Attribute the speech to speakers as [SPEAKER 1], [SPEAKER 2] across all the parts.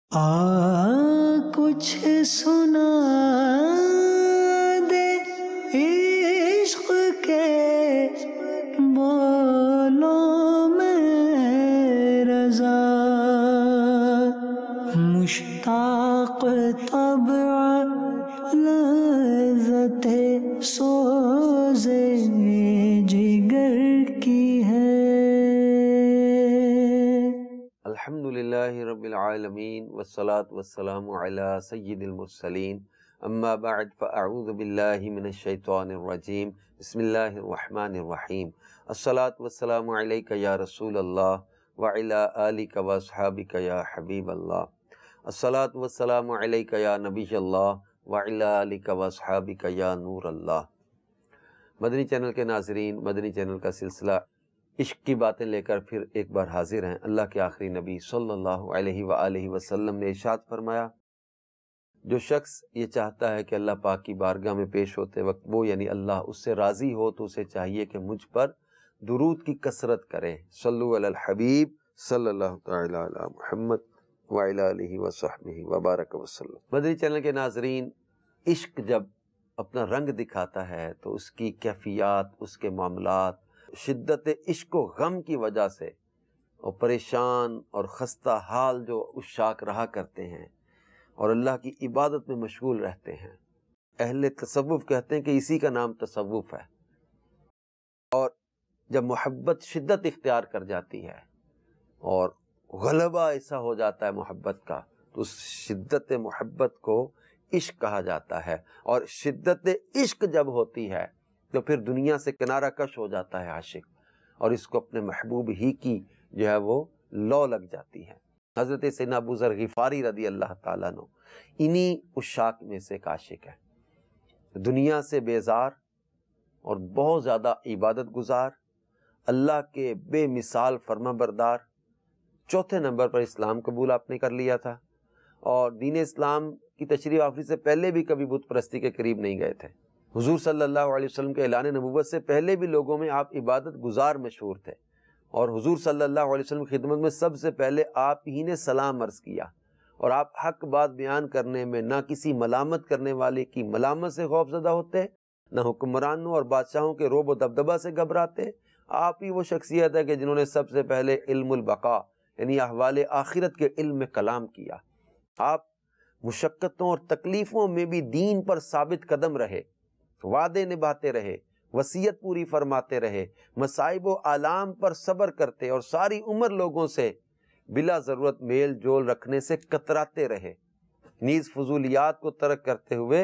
[SPEAKER 1] کچھ سنا دے عشق کے بولوں میں رضا، مشتاق طبع لذت سوز جگر کی ہے۔
[SPEAKER 2] الحمدللہ رب العالمین والصلاة والسلام علی سید المرسلین، اما بعد فاعوذ باللہ من الشیطان الرجیم، بسم اللہ الرحمن الرحیم۔ الصلاة والسلام علیک یا رسول اللہ وعلی آلک واصحابک یا حبیب اللہ۔ الصلاة والسلام علیک یا نبی اللہ وعلی آلک واصحابک یا نور اللہ۔ مدنی چینل کے ناظرین، مدنی چینل کا سلسلہ عشق کی باتیں لے کر پھر ایک بار حاضر ہیں۔ اللہ کے آخری نبی صلی اللہ علیہ وآلہ وسلم نے ارشاد فرمایا، جو شخص یہ چاہتا ہے کہ اللہ پاک کی بارگاہ میں پیش ہوتے وقت وہ یعنی اللہ اس سے راضی ہو تو اسے چاہیے کہ مجھ پر درود کی کثرت کرے۔ صلو علی الحبیب صلی اللہ تعالی علی محمد وعلی آلہ وصحبہ وبارک وسلم۔ مدنی چینل کے ناظرین، عشق جب اپنا رنگ دکھاتا ہے تو اس کی کیفیات، اس کے معاملات شدت عشق و غم کی وجہ سے اور پریشان اور خستہ حال جو عشاق رہا کرتے ہیں اور اللہ کی عبادت میں مشغول رہتے ہیں، اہل تصوف کہتے ہیں کہ اسی کا نام تصوف ہے۔ اور جب محبت شدت اختیار کر جاتی ہے اور غلبہ ایسا ہو جاتا ہے محبت کا تو اس شدت محبت کو عشق کہا جاتا ہے، اور شدت عشق جب ہوتی ہے تو پھر دنیا سے کنارہ کش ہو جاتا ہے عاشق، اور اس کو اپنے محبوب ہی کی جو ہے وہ لو لگ جاتی ہے۔ حضرت سیدنا ابو ذر غفاری رضی اللہ تعالیٰ عنہ انہی عشاق میں سے ایک عاشق ہے، دنیا سے بیزار اور بہت زیادہ عبادت گزار، اللہ کے بے مثال فرما بردار۔ چوتھے نمبر پر اسلام قبول آپ نے کر لیا تھا، اور دین اسلام کی تشریف آوری سے پہلے بھی کبھی بت پرستی کے قریب نہیں گئے تھے۔ حضور صلی اللہ علیہ وسلم کے اعلان نبوت سے پہلے بھی لوگوں میں آپ عبادت گزار مشہور تھے، اور حضور صلی اللہ علیہ وسلم کی خدمت میں سب سے پہلے آپ ہی نے سلام عرض کیا، اور آپ حق بات بیان کرنے میں نہ کسی ملامت کرنے والے کی ملامت سے خوف زدہ ہوتے، نہ حکمرانوں اور بادشاہوں کے رعب و دبدبہ سے گھبراتے۔ آپ ہی وہ شخصیت ہے کہ جنہوں نے سب سے پہلے علم البقاء یعنی احوال آخرت کے علم میں کلام کیا۔ آپ مشقتوں اور تکلیفوں میں بھی دین پر ثابت قدم رہے، وعدے نبھاتے رہے، وصیت پوری فرماتے رہے، مصائب و آلام پر صبر کرتے اور ساری عمر لوگوں سے بلا ضرورت میل جول رکھنے سے کتراتے رہے، نیز فضولیات کو ترک کرتے ہوئے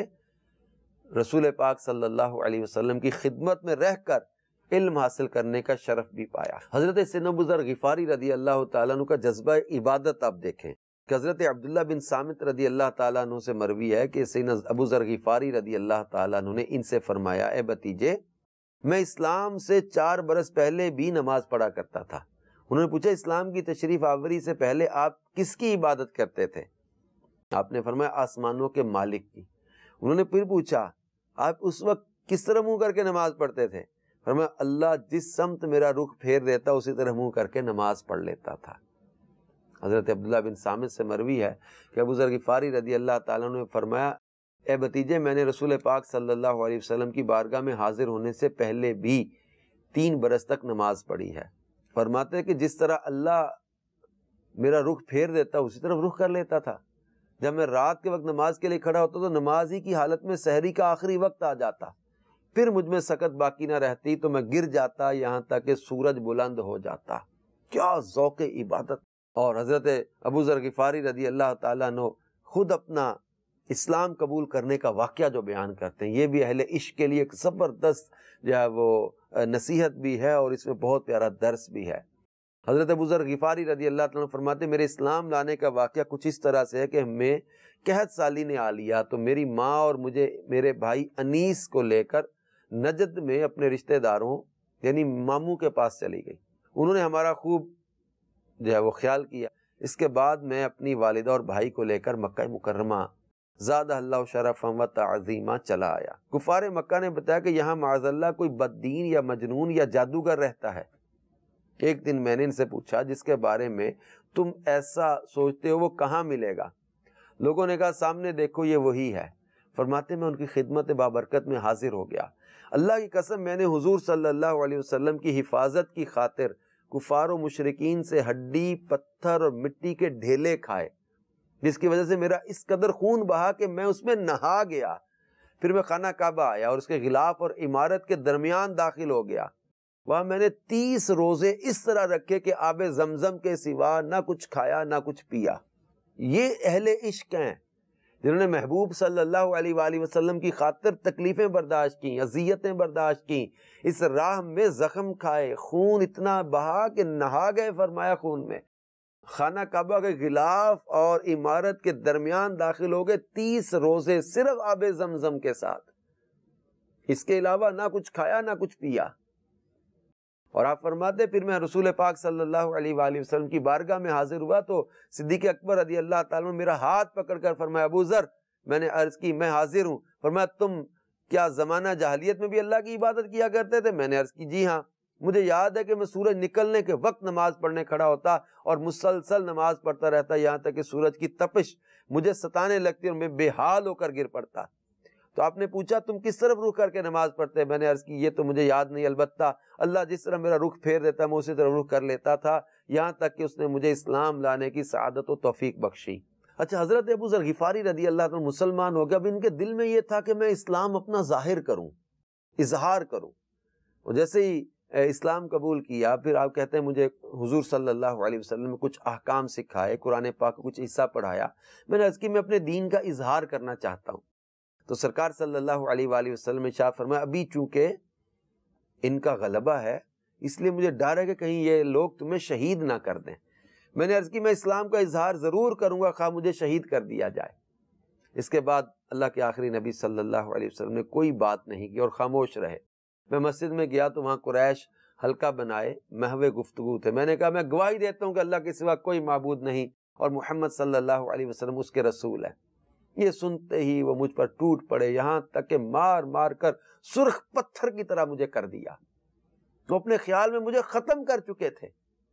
[SPEAKER 2] رسول پاک صلی اللہ علیہ وسلم کی خدمت میں رہ کر علم حاصل کرنے کا شرف بھی پایا۔ حضرت سیدنا ابو ذر غفاری رضی اللہ تعالیٰ عنہ کا جذبہ عبادت آپ دیکھیں کہ حضرت عبداللہ بن صامت رضی اللہ تعالیٰ عنہ سے مروی ہے کہ سیدنا ابو ذر غفاری رضی اللہ تعالیٰ عنہ نے ان سے فرمایا، اے بھتیجے، میں اسلام سے 4 برس پہلے بھی نماز پڑھا کرتا تھا۔ انہوں نے پوچھا، اسلام کی تشریف آوری سے پہلے آپ کس کی عبادت کرتے تھے؟ آپ نے فرمایا، آسمانوں کے مالک کی۔ انہوں نے پھر پوچھا، آپ اس وقت کس طرح منہ کر کے نماز پڑھتے تھے؟ فرمایا، اللہ جس سمت میرا رخ پھیر دیتا اسی طرح منہ کر کے نماز پڑھ لیتا تھا۔ حضرت عبداللہ بن صامت سے مروی ہے کہ ابو ذر غفاری رضی اللہ تعالیٰ نے فرمایا، اے بھتیجے، میں نے رسول پاک صلی اللہ علیہ وسلم کی بارگاہ میں حاضر ہونے سے پہلے بھی 3 برس تک نماز پڑھی ہے۔ فرماتے ہیں کہ جس طرح اللہ میرا رخ پھیر دیتا اسی طرح رخ کر لیتا تھا۔ جب میں رات کے وقت نماز کے لیے کھڑا ہوتا تو نماز ہی کی حالت میں سحری کا آخری وقت آ جاتا، پھر مجھ میں سکت باقی نہ رہتی تو میں گر جاتا یہاں تک کہ سورج بلند ہو جاتا۔ کیا ذوق عبادت! اور حضرت ابو ذر غفاری رضی اللہ تعالیٰ عنہ خود اپنا اسلام قبول کرنے کا واقعہ جو بیان کرتے ہیں، یہ بھی اہل عشق کے لیے ایک زبردست جو ہے وہ نصیحت بھی ہے، اور اس میں بہت پیارا درس بھی ہے۔ حضرت ابو ذر غفاری رضی اللہ تعالیٰ عنہ فرماتے، میرے اسلام لانے کا واقعہ کچھ اس طرح سے ہے کہ میں قحط سالی نے آ لیا تو میری ماں اور مجھے میرے بھائی انیس کو لے کر نجد میں اپنے رشتہ داروں یعنی ماموں کے پاس چلی گئی۔ انہوں نے ہمارا خوب جو ہے وہ خیال کیا۔ اس کے بعد میں اپنی والدہ اور بھائی کو لے کر مکہ مکرمہ زادہ اللہ شرفا و تعظیما چلا آیا۔ کفار مکہ نے بتایا کہ یہاں معاذ اللہ کوئی بددین یا مجنون یا جادوگر رہتا ہے۔ ایک دن میں نے ان سے پوچھا، جس کے بارے میں تم ایسا سوچتے ہو وہ کہاں ملے گا؟ لوگوں نے کہا سامنے دیکھو یہ وہی ہے۔ فرماتے میں ان کی خدمت بابرکت میں حاضر ہو گیا۔ اللہ کی قسم میں نے حضور صلی اللہ علیہ وسلم کی حفاظت کی خاطر کفار و مشرکین سے ہڈی، پتھر اور مٹی کے ڈھیلے کھائے، جس کی وجہ سے میرا اس قدر خون بہا کہ میں اس میں نہا گیا۔ پھر میں خانہ کعبہ آیا اور اس کے غلاف اور عمارت کے درمیان داخل ہو گیا۔ وہاں میں نے 30 روزے اس طرح رکھے کہ آب زمزم کے سوا نہ کچھ کھایا نہ کچھ پیا۔ یہ اہل عشق ہیں جنہوں نے محبوب صلی اللہ علیہ وآلہ وسلم کی خاطر تکلیفیں برداشت کی، اذیتیں برداشت کی، اس راہ میں زخم کھائے، خون اتنا بہا کہ نہا گئے فرمایا خون میں۔ خانہ کعبہ کے غلاف اور عمارت کے درمیان داخل ہو گئے 30 روزے صرف آب زمزم کے ساتھ، اس کے علاوہ نہ کچھ کھایا نہ کچھ پیا۔ اور آپ فرماتے پھر میں رسول پاک صلی اللہ علیہ وآلہ وسلم کی بارگاہ میں حاضر ہوا تو صدیق اکبر رضی اللہ تعالیٰ عنہ میرا ہاتھ پکڑ کر فرمایا ابو ذر، میں نے عرض کی میں حاضر ہوں۔ فرمایا تم کیا زمانہ جاہلیت میں بھی اللہ کی عبادت کیا کرتے تھے؟ میں نے عرض کی جی ہاں، مجھے یاد ہے کہ میں سورج نکلنے کے وقت نماز پڑھنے کھڑا ہوتا اور مسلسل نماز پڑھتا رہتا یہاں تک کہ سورج کی تپش مجھے ستانے لگتی اور میں بے حال ہو کر گر پڑتا۔ تو آپ نے پوچھا تم کس طرف رخ کر کے نماز پڑھتے؟ میں نے عرض کی یہ تو مجھے یاد نہیں، البتہ اللہ جس طرح میرا رخ پھیر دیتا میں اسی طرح رخ کر لیتا تھا، یہاں تک کہ اس نے مجھے اسلام لانے کی سعادت و توفیق بخشی۔ اچھا، حضرت ابو ذر غفاری رضی اللہ عنہ مسلمان ہو گیا۔ اب ان کے دل میں یہ تھا کہ میں اسلام اپنا ظاہر کروں، اظہار کروں۔ اور جیسے ہی اسلام قبول کیا پھر آپ کہتے ہیں مجھے حضور صلی اللہ علیہ وسلم نے کچھ احکام سکھائے، قرآن پاک کا کچھ حصہ پڑھایا۔ میں نے عرض کی میں اپنے دین کا اظہار کرنا چاہتا ہوں۔ تو سرکار صلی اللہ علیہ وآلہ وسلم نے ارشاد فرمایا ابھی چونکہ ان کا غلبہ ہے اس لیے مجھے ڈر ہے کہ کہیں یہ لوگ تمہیں شہید نہ کر دیں۔ میں نے عرض کی میں اسلام کا اظہار ضرور کروں گا خواہ مجھے شہید کر دیا جائے۔ اس کے بعد اللہ کے آخری نبی صلی اللہ علیہ وسلم نے کوئی بات نہیں کی اور خاموش رہے۔ میں مسجد میں گیا تو وہاں قریش حلقہ بنائے محو گفتگو تھے۔ میں نے کہا میں گواہی دیتا ہوں کہ اللہ کے سوا کوئی معبود نہیں اور محمد صلی اللہ علیہ وسلم اس کے رسول ہے۔ یہ سنتے ہی وہ مجھ پر ٹوٹ پڑے، یہاں تک کہ مار مار کر سرخ پتھر کی طرح مجھے کر دیا۔ وہ اپنے خیال میں مجھے ختم کر چکے تھے۔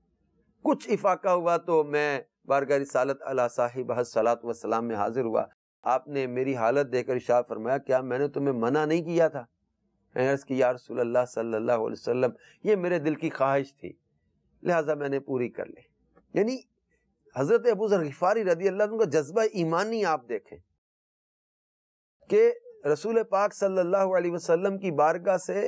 [SPEAKER 2] کچھ افاقہ ہوا تو میں بارگاہ رسالت علی صاحب الصلاۃ والسلام میں حاضر ہوا۔ آپ نے میری حالت دیکھ کر ارشاد فرمایا کیا میں نے تمہیں منع نہیں کیا تھا؟ میں نے عرض کی یا رسول اللہ صلی اللہ علیہ وسلم یہ میرے دل کی خواہش تھی لہٰذا میں نے پوری کر لی۔ یعنی حضرت ابو ذر غفاری رضی اللہ عنہ کا جذبہ ایمانی آپ دیکھیں کہ رسول پاک صلی اللہ علیہ وسلم کی بارگاہ سے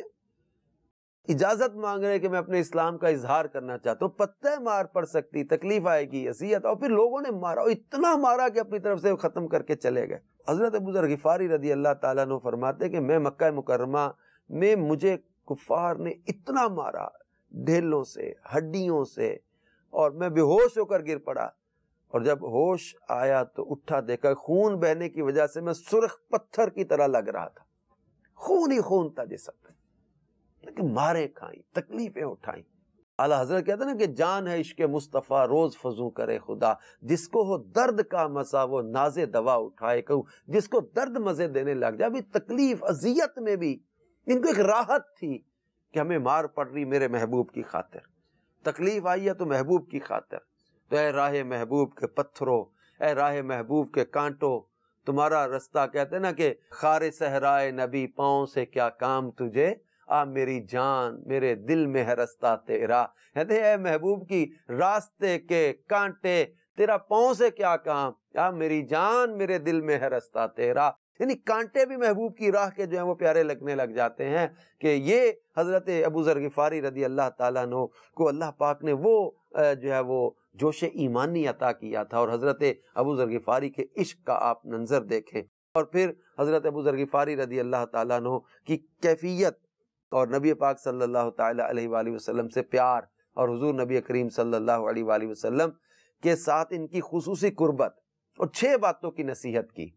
[SPEAKER 2] اجازت مانگ رہے کہ میں اپنے اسلام کا اظہار کرنا چاہتا ہوں۔ پتہ مار پڑ سکتی، تکلیف آئے گی، اذیت، اور پھر لوگوں نے مارا اور اتنا مارا کہ اپنی طرف سے ختم کر کے چلے گئے۔ حضرت ابو ذر غفاری رضی اللہ تعالیٰ عنہ فرماتے کہ میں مکہ مکرمہ میں مجھے کفار نے اتنا مارا ڈھیلوں سے، ہڈیوں سے، اور میں بے ہوش ہو کر گر پڑا، اور جب ہوش آیا تو اٹھا دیکھا خون بہنے کی وجہ سے میں سرخ پتھر کی طرح لگ رہا تھا، خون ہی خون تھا جسم پہ، لیکن مارے کھائیں، تکلیفیں اٹھائیں۔ اعلیٰ حضرت کہتے ہیں نا کہ جان ہے عشق مصطفیٰ روز فزوں کرے خدا، جس کو ہو درد کا مزہ وہ ناز دوا اٹھائے، کہوں جس کو درد مزے دینے لگ جائے۔ ابھی تکلیف اذیت میں بھی ان کو ایک راحت تھی کہ ہمیں مار پڑ رہی میرے محبوب کی خاطر، تکلیف آئی ہے تو محبوب کی خاطر۔ تو اے راہ محبوب کے پتھروں، اے راہ محبوب کے کانٹوں، تمہارا رستہ کہتے ہیں نا کہ خار صحرائے نبی پاؤں سے کیا کام تجھے، آ میری جان میرے دل میں ہے رستہ تیرا۔ کہتے ہیں اے محبوب کی راستے کے کانٹے، تیرا پاؤں سے کیا کام، آ میری جان میرے دل میں ہے رستہ تیرا۔ یعنی کانٹے بھی محبوب کی راہ کے جو ہیں وہ پیارے لگنے لگ جاتے ہیں کہ یہ حضرت ابو ذر غفاری رضی اللہ تعالیٰ عنہ کو اللہ پاک نے وہ جو ہے وہ جوش ایمانی عطا کیا تھا، اور حضرت ابو ذر غفاری کے عشق کا آپ منظر دیکھیں۔ اور پھر حضرت ابو ذر غفاری رضی اللہ تعالیٰ عنہ کی کیفیت اور نبی پاک صلی اللہ تعالیٰ علیہ وآلہ وسلم سے پیار، اور حضور نبی کریم صلی اللہ علیہ وآلہ وسلم کے ساتھ ان کی خصوصی قربت، اور 6 باتوں کی نصیحت کی۔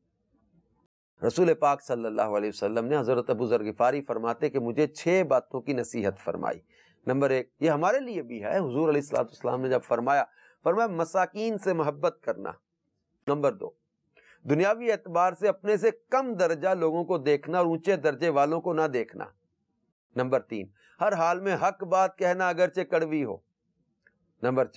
[SPEAKER 2] رسول پاک صلی اللہ علیہ وسلم نے حضرت ابو ذر غفاری فرماتے کہ مجھے 6 باتوں کی نصیحت فرمائی۔ نمبر 1، یہ ہمارے لیے بھی ہے، حضور علیہ السلام نے جب فرمایا مساکین سے محبت کرنا۔ نمبر 2، دنیاوی اعتبار سے اپنے سے کم درجہ لوگوں کو دیکھنا اور اونچے درجے والوں کو نہ دیکھنا۔ نمبر 3، ہر حال میں حق بات کہنا اگرچہ کڑوی ہو۔ نمبر 4،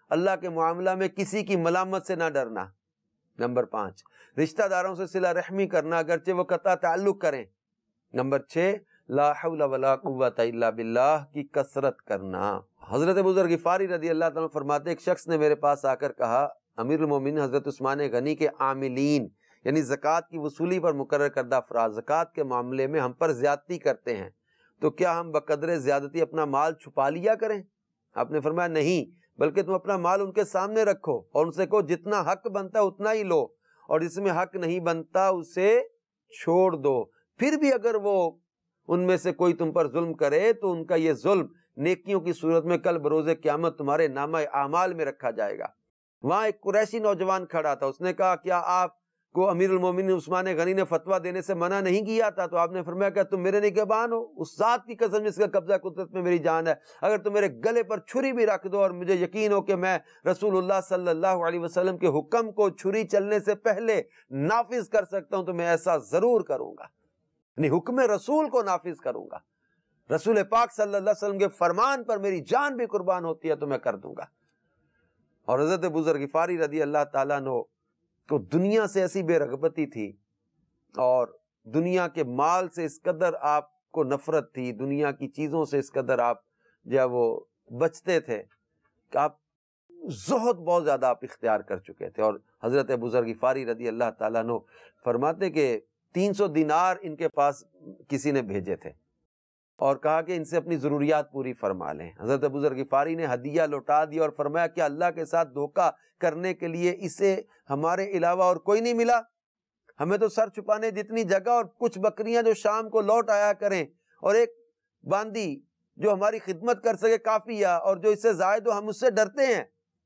[SPEAKER 2] اللہ کے معاملہ میں کسی کی ملامت سے نہ ڈرنا۔ نمبر 5، رشتہ داروں سے صلہ رحمی کرنا اگرچہ وہ قطع تعلق کریں۔ نمبر 6، لا حول ولا قوت الا باللہ کی کثرت کرنا۔ حضرت ابو ذر غفاری رضی اللہ تعالیٰ فرماتے ایک شخص نے میرے پاس آ کر کہا، امیر المومنین حضرت عثمان غنی کے عاملین یعنی زکوٰۃ کی وصولی پر مقرر کردہ افراد زکوٰۃ کے معاملے میں ہم پر زیادتی کرتے ہیں، تو کیا ہم بقدر زیادتی اپنا مال چھپا لیا کریں؟ آپ نے فرمایا نہیں، بلکہ تم اپنا مال ان کے سامنے رکھو اور ان سے کہو جتنا حق بنتا ہے اتنا ہی لو، اور جس میں حق نہیں بنتا اسے چھوڑ دو۔ پھر بھی اگر وہ ان میں سے کوئی تم پر ظلم کرے تو ان کا یہ ظلم نیکیوں کی صورت میں کل بروز قیامت تمہارے نامہ اعمال میں رکھا جائے گا۔ وہاں ایک قریشی نوجوان کھڑا تھا، اس نے کہا کیا آپ کو امیر المومنین عثمان غنی نے فتویٰ دینے سے منع نہیں کیا تھا؟ تو آپ نے فرمایا کہ تم میرے نگہبان ہو، اس ذات کی قسم جس کا قبضہ قدرت میں میری جان ہے، اگر تم میرے گلے پر چھری بھی رکھ دو اور مجھے یقین ہو کہ میں رسول اللہ صلی اللہ علیہ وسلم کے حکم کو چھری چلنے سے پہلے نافذ کر سکتا ہوں تو میں ایسا ضرور کروں گا، یعنی حکم رسول کو نافذ کروں گا، رسول پاک صلی اللہ علیہ وسلم کے فرمان پر میری جان بھی قربان ہوتی ہے تو میں کر دوں گا۔ اور حضرت ابو ذر غفاری رضی اللہ تعالیٰ عنہ کو دنیا سے ایسی بے رغبتی تھی اور دنیا کے مال سے اس قدر آپ کو نفرت تھی، دنیا کی چیزوں سے اس قدر آپ جو وہ بچتے تھے کہ آپ زہد بہت زیادہ آپ اختیار کر چکے تھے۔ اور حضرت ابو ذر غفاری رضی اللہ تعالیٰ عنہ فرماتے کہ 300 دینار ان کے پاس کسی نے بھیجے تھے اور کہا کہ ان سے اپنی ضروریات پوری فرما لیں۔ حضرت ابو ذر غفاری نے ہدیہ لوٹا دیا اور فرمایا کہ اللہ کے ساتھ دھوکہ کرنے کے لیے اسے ہمارے علاوہ اور کوئی نہیں ملا، ہمیں تو سر چھپانے جتنی جگہ اور کچھ بکریاں جو شام کو لوٹ آیا کریں اور ایک باندی جو ہماری خدمت کر سکے کافی ہے، اور جو اس سے زائد ہو ہم اس سے ڈرتے ہیں۔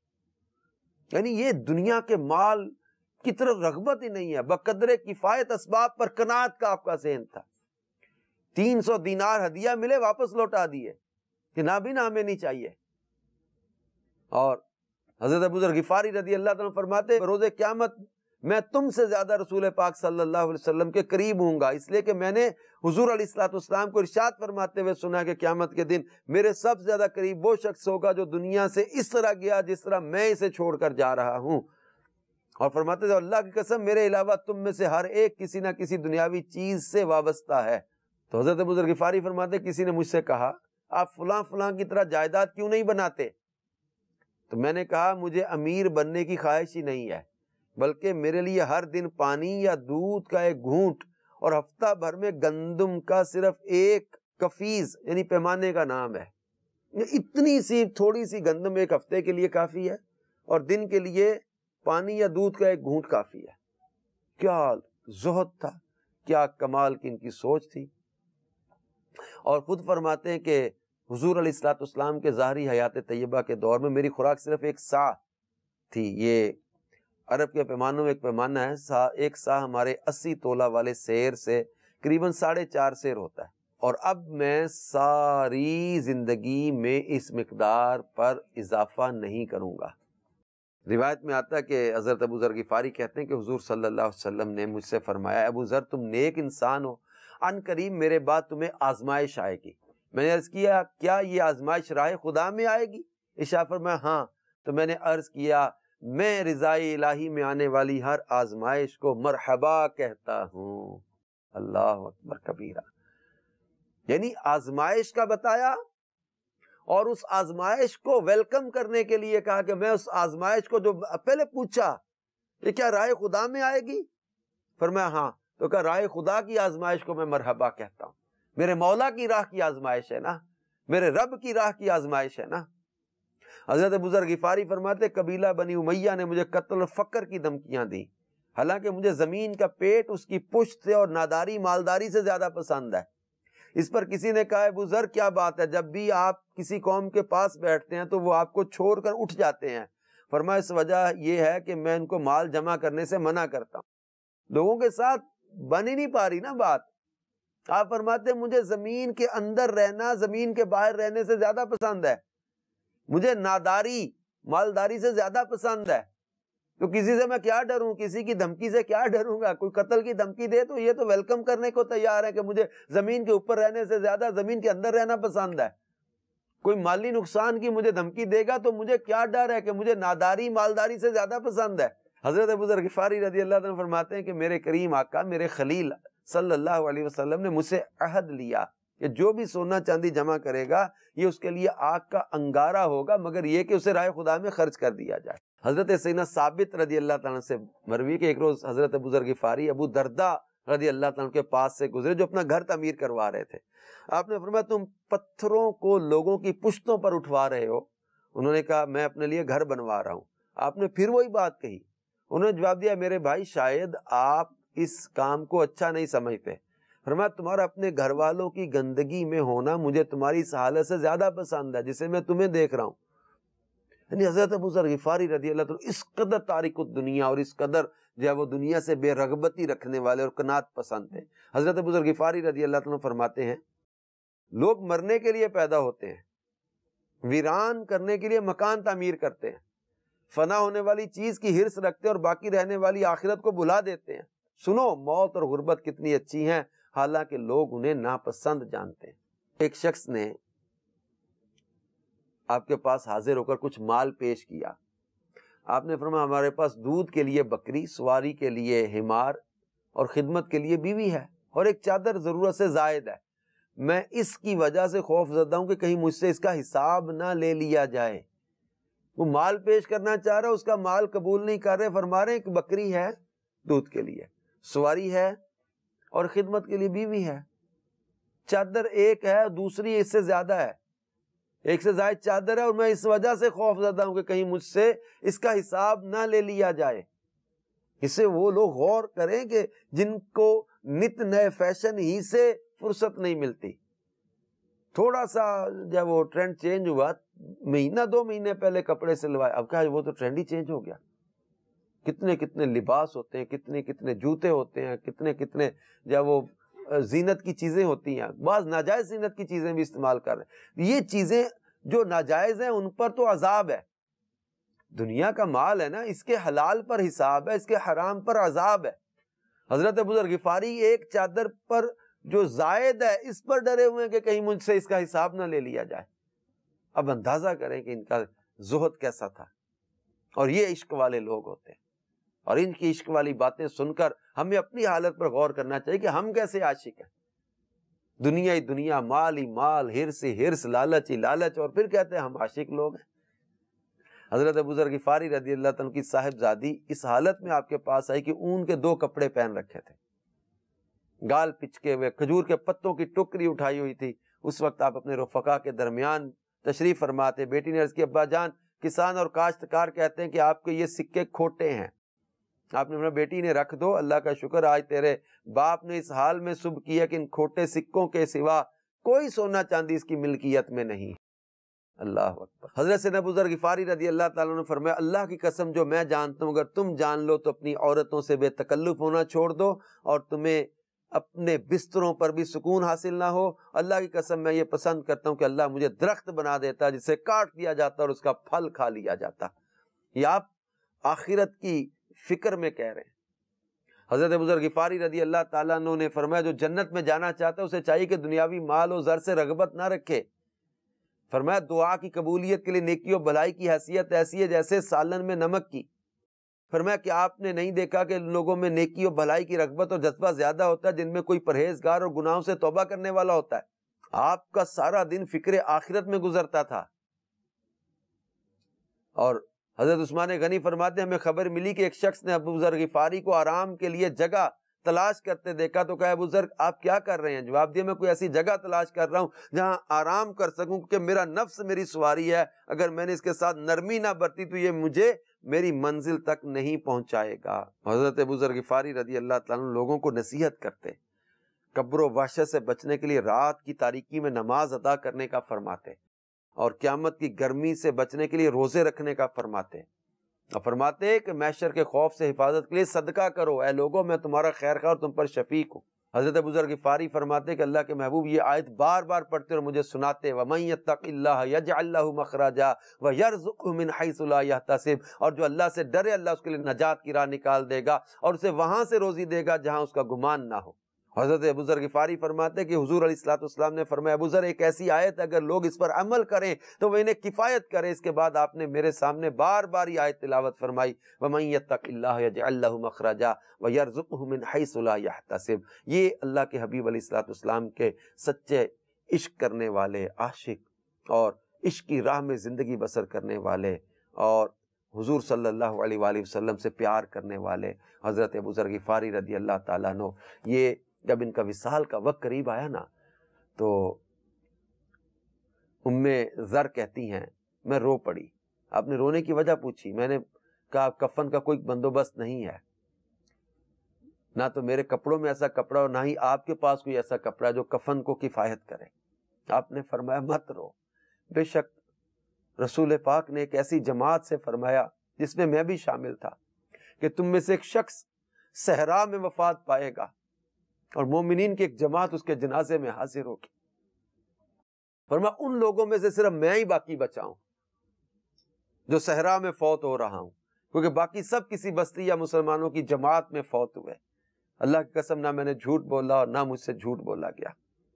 [SPEAKER 2] یعنی یہ دنیا کے مال کی طرف رغبت ہی نہیں ہے، بقدر کفایت اسباب پر قناعت کا آپ کا ذہن تھا۔ 300 دینار ہدیہ ملے واپس لوٹا دیے کہ نہ بھی نہ ہمیں نہیں چاہیے۔ اور حضرت ابو ذر غفاری رضی اللہ تعالیٰ فرماتے روز قیامت میں تم سے زیادہ رسول پاک صلی اللہ علیہ وسلم کے قریب ہوں گا، اس لیے کہ میں نے حضور علیہ الصلوۃ والسلام کو ارشاد فرماتے ہوئے سنا کہ قیامت کے دن میرے سب سے زیادہ قریب وہ شخص ہوگا جو دنیا سے اس طرح گیا جس طرح میں اسے چھوڑ کر جا رہا ہوں۔ اور فرماتے تھے اللہ کی قسم میرے علاوہ تم میں سے ہر ایک کسی نہ کسی دنیاوی چیز سے وابستہ ہے۔ تو حضرت ابو ذر غفاری فرماتے کسی نے مجھ سے کہا آپ فلاں فلاں کی طرح جائیداد کیوں نہیں بناتے؟ تو میں نے کہا مجھے امیر بننے کی خواہش ہی نہیں ہے، بلکہ میرے لیے ہر دن پانی یا دودھ کا ایک گھونٹ اور ہفتہ بھر میں گندم کا صرف ایک کفیز یعنی پیمانے کا نام ہے، اتنی سی تھوڑی سی گندم ایک ہفتے کے لیے کافی ہے اور دن کے لیے پانی یا دودھ کا ایک گھونٹ کافی ہے۔ کیا زہد تھا، کیا کمال کی ان کی سوچ تھی۔ اور خود فرماتے ہیں کہ حضور علیہ الصلوۃ والسلام کے ظاہری حیات طیبہ کے دور میں میری خوراک صرف ایک سا تھی۔ یہ عرب کے پیمانوں میں ایک پیمانہ ہے، ایک سا ہمارے 80 تولہ والے سیر سے قریباً 4.5 سیر ہوتا ہے، اور اب میں ساری زندگی میں اس مقدار پر اضافہ نہیں کروں گا۔ روایت میں آتا ہے کہ حضرت ابو ذر غفاری کہتے ہیں کہ حضور صلی اللہ علیہ وسلم نے مجھ سے فرمایا ابو ذر تم نیک انسان ہو، ان قریب میرے بعد تمہیں آزمائش آئے گی۔ میں نے عرض کیا کیا یہ آزمائش راہ خدا میں آئے گی؟ ارشاد فرمایا ہاں۔ تو میں نے عرض کیا میں رضائے الہی میں آنے والی ہر آزمائش کو مرحبا کہتا ہوں۔ اللہ اکبر کبیرہ، یعنی آزمائش کا بتایا اور اس آزمائش کو ویلکم کرنے کے لیے کہا کہ میں اس آزمائش کو جو پہلے پوچھا یہ کیا رائے خدا میں آئے گی؟ فرمایا ہاں۔ تو کہا رائے خدا کی آزمائش کو میں مرحبا کہتا ہوں، میرے مولا کی راہ کی آزمائش ہے نا، میرے رب کی راہ کی آزمائش ہے نا۔ حضرت ابو ذر غفاری فرماتے قبیلہ بنی امیہ نے مجھے قتل اور فقر کی دھمکیاں دی، حالانکہ مجھے زمین کا پیٹ اس کی پشت سے اور ناداری مالداری سے زیادہ پسند ہے۔ اس پر کسی نے کہا ابو ذر کیا بات ہے، جب بھی آپ کسی قوم کے پاس بیٹھتے ہیں تو وہ آپ کو چھوڑ کر اٹھ جاتے ہیں؟ فرمایا اس وجہ یہ ہے کہ میں ان کو مال جمع کرنے سے منع کرتا ہوں، لوگوں کے ساتھ بن ہی نہیں پا رہی نا بات۔ آپ فرماتے ہیں مجھے زمین کے اندر رہنا زمین کے باہر رہنے سے زیادہ پسند ہے، مجھے ناداری مالداری سے زیادہ پسند ہے، تو کسی سے میں کیا ڈروں، کسی کی دھمکی سے کیا ڈروں گا؟ کوئی قتل کی دھمکی دے تو یہ تو ویلکم کرنے کو تیار ہے کہ مجھے زمین کے اوپر رہنے سے زیادہ زمین کے اندر رہنا پسند ہے۔ کوئی مالی نقصان کی مجھے دھمکی دے گا تو مجھے کیا ڈر ہے کہ مجھے ناداری مالداری سے زیادہ پسند ہے۔ حضرت ابو ذر غفاری رضی اللہ عنہ فرماتے ہیں کہ میرے کریم آقا، میرے خلیل صلی اللہ علیہ وسلم نے مجھ سے عہد لیا کہ جو بھی سونا چاندی جمع کرے گا یہ اس کے لیے آگ کا انگارہ ہوگا، مگر یہ کہ اسے راہ خدا میں خرچ کر دیا جائے۔ حضرت سیدنا ثابت رضی اللہ عنہ سے مروی کہ ایک روز حضرت ابو ذر غفاری ابو درداء رضی اللہ عنہ کے پاس سے گزرے جو اپنا گھر تعمیر کروا رہے تھے۔ آپ نے فرمایا تم پتھروں کو لوگوں کی پشتوں پر اٹھوا رہے ہو؟ انہوں نے کہا میں اپنے لیے گھر بنوا رہا ہوں۔ آپ نے پھر وہی بات کہی۔ انہوں نے جواب دیا میرے بھائی شاید آپ اس کام کو اچھا نہیں سمجھتے۔ فرمایا تمہارا اپنے گھر والوں کی گندگی میں ہونا مجھے تمہاری اس حالت سے زیادہ پسند ہے جسے میں تمہیں دیکھ رہا ہوں۔ یعنی حضرت ابو ذر غفاری رضی اللہ عنہ اس قدر تارک الدنیا اور اس قدر جو ہے وہ دنیا سے بے رغبتی رکھنے والے اور قناعت پسند تھے۔ حضرت ابو ذر غفاری رضی اللہ عنہ فرماتے ہیں لوگ مرنے کے لیے پیدا ہوتے ہیں، ویران کرنے کے لیے مکان تعمیر کرتے ہیں، فنا ہونے والی چیز کی ہرس رکھتے ہیں اور باقی رہنے والی آخرت کو بھلا دیتے ہیں۔ سنو موت اور غربت کتنی اچھی ہیں حالانکہ لوگ انہیں ناپسند جانتے ہیں۔ ایک شخص نے آپ کے پاس حاضر ہو کر کچھ مال پیش کیا۔ آپ نے فرمایا ہمارے پاس دودھ کے لیے بکری، سواری کے لیے حمار اور خدمت کے لیے بیوی ہے اور ایک چادر ضرورت سے زائد ہے۔ میں اس کی وجہ سے خوف زدہ ہوں کہ کہیں مجھ سے اس کا حساب نہ لے لیا جائے۔ وہ مال پیش کرنا چاہ رہا ہے، اس کا مال قبول نہیں کر رہے، فرما رہے ہیں کہ بکری ہے دودھ کے لیے، سواری ہے اور خدمت کے لیے بیوی ہے، چادر ایک ہے دوسری اس سے زیادہ ہے، ایک سے زائد چادر ہے، اور میں اس وجہ سے خوف زدہ ہوں کہ کہیں مجھ سے اس کا حساب نہ لے لیا جائے۔ اس سے وہ لوگ غور کریں کہ جن کو نت نئے فیشن ہی سے فرصت نہیں ملتی۔ تھوڑا سا جب وہ ٹرینڈ چینج ہوا، مہینہ دو مہینے پہلے کپڑے سلوائے، اب کہا وہ تو ٹرینڈ ہی چینج ہو گیا۔ کتنے کتنے لباس ہوتے ہیں، کتنے کتنے جوتے ہوتے ہیں، کتنے کتنے جب وہ زینت کی چیزیں ہوتی ہیں، بعض ناجائز زینت کی چیزیں بھی استعمال کر رہے ہیں۔ یہ چیزیں جو ناجائز ہیں ان پر تو عذاب ہے، دنیا کا مال ہے نا، اس کے حلال پر حساب ہے، اس کے حرام پر عذاب ہے۔ حضرت ابو ذر غفاری ایک چادر پر جو زائد ہے اس پر ڈرے ہوئے ہیں کہ کہیں مجھ سے اس کا حساب نہ لے لیا جائے۔ اب اندازہ کریں کہ ان کا زہد کیسا تھا، اور یہ عشق والے لوگ ہوتے ہیں، اور ان کی عشق والی باتیں سن کر ہمیں اپنی حالت پر غور کرنا چاہیے کہ ہم کیسے عاشق ہیں۔ دنیا ہی دنیا، مال ہی مال، ہرس ہی ہرس، لالچ ہی لالچ، اور پھر کہتے ہیں ہم عاشق لوگ ہیں۔ حضرت ابو ذر غفاری رضی اللہ عنہ کی صاحبزادی اس حالت میں آپ کے پاس آئی کہ اون کے 2 کپڑے پہن رکھے تھے، گال پچکے ہوئے، کھجور کے پتوں کی ٹوکری اٹھائی ہوئی تھی۔ اس وقت آپ اپنے رفقا کے درمیان تشریف فرماتے۔ بیٹی نے عرض کی ابا جان کسان اور کاشتکار کہتے ہیں کہ آپ کے یہ سکے کھوٹے ہیں۔ آپ نے فرمایا بیٹی نے رکھ دو، اللہ کا شکر آج تیرے باپ نے اس حال میں صبح کیا کہ ان کھوٹے سکوں کے سوا کوئی سونا چاندی اس کی ملکیت میں نہیں۔ اللہ اکبر۔ حضرت سیدنا ابو ذر غفاری رضی اللہ تعالیٰ نے فرمایا اللہ کی قسم جو میں جانتا ہوں اگر تم جان لو تو اپنی عورتوں سے بے تکلف ہونا چھوڑ دو اور تمہیں اپنے بستروں پر بھی سکون حاصل نہ ہو۔ اللہ کی قسم میں یہ پسند کرتا ہوں کہ اللہ مجھے درخت بنا دیتا جسے کاٹ دیا جاتا اور اس کا پھل کھا لیا جاتا۔ یہ آپ آخرت کی فکر میں کہہ رہے ہیں۔ حضرت ابو ذر غفاری رضی اللہ تعالیٰ عنہ نے فرمایا جو جنت میں جانا چاہتا ہے اسے چاہیے کہ دنیاوی مال و زر سے رغبت نہ رکھے۔ فرمایا دعا کی قبولیت کے لیے نیکی و بھلائی کی حیثیت ایسی ہے جیسے سالن میں نمک کی۔ فرمایا کہ آپ نے نہیں دیکھا کہ لوگوں میں نیکی و بھلائی کی رغبت اور جذبہ زیادہ ہوتا ہے جن میں کوئی پرہیزگار اور گناہوں سے توبہ کرنے والا ہوتا ہے۔ آپ کا سارا دن فکر آخرت میں گزرتا تھا۔ اور حضرت عثمان غنی فرماتے ہیں ہمیں خبر ملی کہ ایک شخص نے ابو ذر غفاری کو آرام کے لیے جگہ تلاش کرتے دیکھا تو کہا ابو ذر آپ کیا کر رہے ہیں؟ جواب دیا میں کوئی ایسی جگہ تلاش کر رہا ہوں جہاں آرام کر سکوں کیونکہ میرا نفس میری سواری ہے، اگر میں نے اس کے ساتھ نرمی نہ برتی تو یہ مجھے میری منزل تک نہیں پہنچائے گا۔ حضرت ابو ذر غفاری رضی اللہ تعالیٰ لوگوں کو نصیحت کرتے، قبر و وحشت سے بچنے کے لیے رات کی تاریکی میں نماز ادا کرنے کا فرماتے اور قیامت کی گرمی سے بچنے کے لیے روزے رکھنے کا فرماتے، اور فرماتے کہ محشر کے خوف سے حفاظت کے لیے صدقہ کرو، اے لوگو میں تمہارا خیر خواہ اور تم پر شفیق ہوں۔ حضرت ابو ذر غفاری فرماتے کہ اللہ کے محبوب یہ آیت بار بار پڑھتے اور مجھے سناتے وَمَن يَتَّقِ اللَّهَ يَجْعَل لَّهُ مَخْرَجًا وَيَرْزُقْهُ مِنْ حَيْثُ لَا يَحْتَسِبُ، اور جو اللہ سے ڈرے اللہ اس کے لیے نجات کی راہ نکال دے گا اور اسے وہاں سے روزی دے گا جہاں اس کا گمان نہ ہو۔ حضرت ابو ذر غفاری فرماتے ہیں کہ حضور علیہ الصلوۃ والسلام نے فرمایا ابو ذر ایک ایسی آیت اگر لوگ اس پر عمل کریں تو وہ انہیں کفایت کرے۔ اس کے بعد آپ نے میرے سامنے بار بار یہ آیت تلاوت فرمائی وَمَن يَتَّقِ اللَّهَ يَجْعَل لَّهُ مَخْرَجًا وَيَرْزُقْهُ مِنْ حَيْثُ لَا يَحْتَسِبُ۔ یہ اللہ کے حبیب علیہ الصلوۃ والسلام کے سچے عشق کرنے والے عاشق اور عشق کی راہ میں زندگی بسر کرنے والے اور حضور صلی اللہ علیہ وآلہ وسلم سے پیار کرنے والے حضرت ابو ذر غفاری رضی اللہ تعالیٰ عنہ، یہ جب ان کا وصال کا وقت قریب آیا نا تو ذر کہتی ہیں میں رو پڑی۔ آپ نے رونے کی وجہ پوچھی، میں نے کہا کفن کا کوئی بندوبست نہیں ہے، نہ تو میرے کپڑوں میں ایسا کپڑا اور نہ ہی آپ کے پاس کوئی ایسا کپڑا جو کفن کو کفایت کرے۔ آپ نے فرمایا مت رو، بے شک رسول پاک نے ایک ایسی جماعت سے فرمایا جس میں بھی شامل تھا کہ تم میں سے ایک شخص صحرا میں وفات پائے گا اور مومنین کی ایک جماعت اس کے جنازے میں حاضر ہوگی۔ فرمایا ان لوگوں میں سے صرف میں ہی باقی بچا ہوں جو صحرا میں فوت ہو رہا ہوں، کیونکہ باقی سب کسی بستی یا مسلمانوں کی جماعت میں فوت ہوئے۔ اللہ کی قسم نہ میں نے جھوٹ بولا اور نہ مجھ سے جھوٹ بولا گیا۔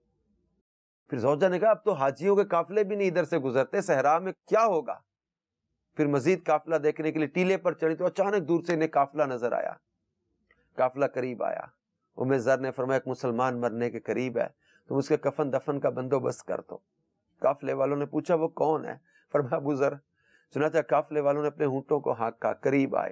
[SPEAKER 2] پھر زوجہ نے کہا اب تو حاجیوں کے قافلے بھی نہیں ادھر سے گزرتے، صحرا میں کیا ہوگا؟ پھر مزید قافلہ دیکھنے کے لیے ٹیلے پر چڑھی تو اچانک دور سے انہیں قافلہ نظر آیا۔ قافلہ قریب آیا، ام ذر نے فرمایا ایک مسلمان مرنے کے قریب ہے، تم اس کے کفن دفن کا بندوبست کر دو۔ قافلے والوں نے پوچھا وہ کون ہے؟ فرمایا ابو ذر۔ چنانچہ قافلے والوں نے اپنے ہونٹوں کو ہانکا، قریب آئے۔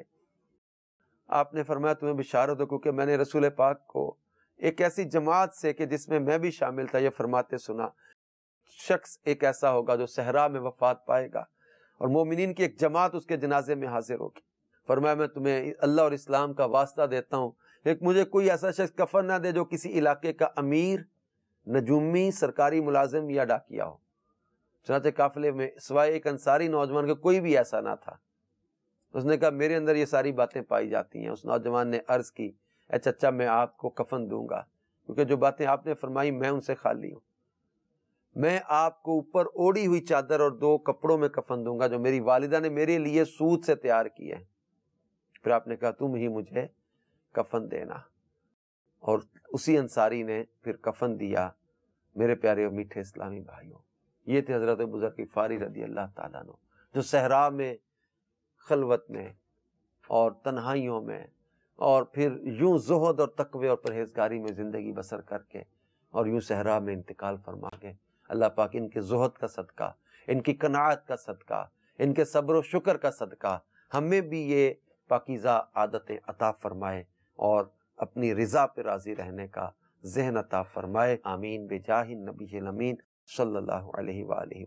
[SPEAKER 2] آپ نے فرمایا تمہیں بشارت ہو کیونکہ میں نے رسول پاک کو ایک ایسی جماعت سے کہ جس میں بھی شامل تھا یہ فرماتے سنا، شخص ایک ایسا ہوگا جو صحرا میں وفات پائے گا اور مومنین کی ایک جماعت اس کے جنازے میں حاضر ہوگی۔ فرمایا میں تمہیں اللہ اور اسلام کا واسطہ دیتا ہوں، ایک مجھے کوئی ایسا شخص کفن نہ دے جو کسی علاقے کا امیر، نجومی، سرکاری ملازم یا ڈاکیا ہو۔ چنانچہ قافلے میں سوائے ایک انصاری نوجوان کے کوئی بھی ایسا نہ تھا۔ اس نے کہا میرے اندر یہ ساری باتیں پائی جاتی ہیں۔ اس نوجوان نے عرض کی اے چچا میں آپ کو کفن دوں گا کیونکہ جو باتیں آپ نے فرمائی میں ان سے خالی ہوں۔ میں آپ کو اوپر اوڑی ہوئی چادر اور 2 کپڑوں میں کفن دوں گا جو میری والدہ نے میرے لیے سود سے تیار کیے ہیں۔ پھر آپ نے کہا تم ہی مجھے کفن دینا، اور اسی انصاری نے پھر کفن دیا۔ میرے پیارے اور میٹھے اسلامی بھائیوں، یہ تھے حضرت ابو ذر غفاری رضی اللہ تعالیٰ عنہ جو صحرا میں، خلوت میں اور تنہائیوں میں اور پھر یوں زہد اور تقوی اور پرہیزگاری میں زندگی بسر کر کے اور یوں صحرا میں انتقال فرما گئے۔ اللہ پاک ان کے زہد کا صدقہ، ان کی قناعت کا صدقہ، ان کے صبر و شکر کا صدقہ ہمیں بھی یہ پاکیزہ عادتیں عطا فرمائے اور اپنی رضا پہ راضی رہنے کا ذہن عطا فرمائے۔ آمین بجاہ النبی الامین صلی اللہ علیہ وآلہ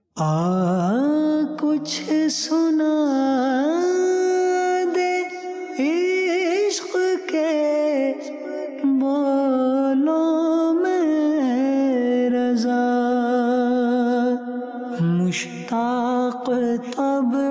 [SPEAKER 2] وسلم۔
[SPEAKER 1] کچھ سنا دے عشق کے بولوں میں رضا، مشتاق طبع